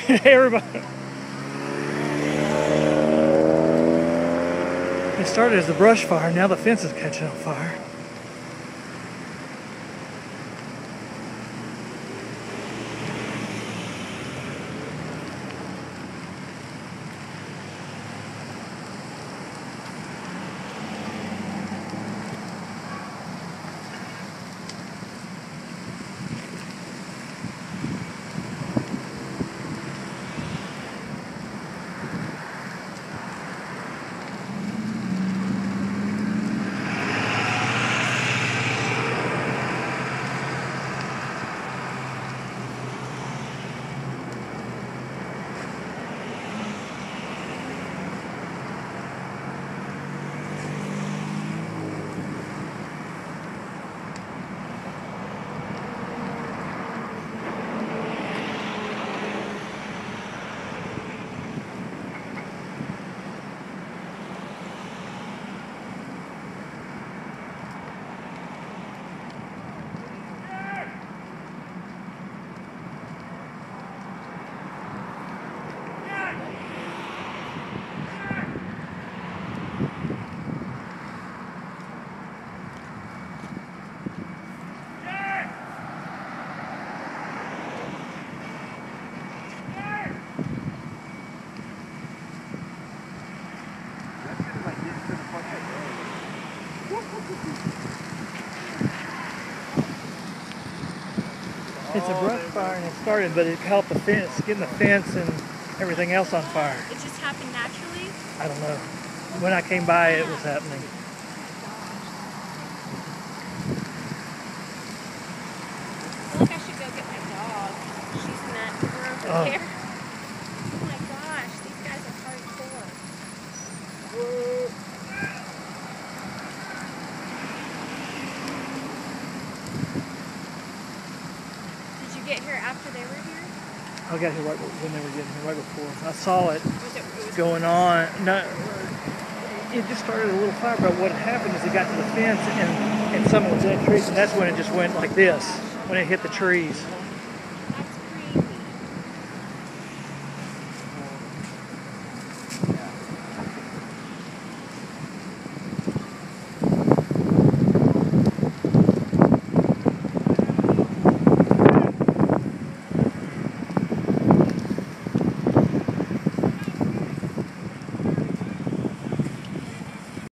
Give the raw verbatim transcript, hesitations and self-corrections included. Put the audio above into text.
Everybody. It started as a brush fire, now the fence is catching on fire. It's a brush fire and it started, but it helped the fence, getting the fence and everything else on fire. It just happened naturally? I don't know. When I came by, it was happening. I feel like I should go get my dog. She's in that door over Oh. there. Oh my gosh, these guys are hardcore. Did you get here after they were here? I got here right when they were getting here, right before. I saw it Was it, it was going on. No, it just started a little fire, but what happened is it got to the fence and, and someone was in trees, and that's when it just went like this, when it hit the trees.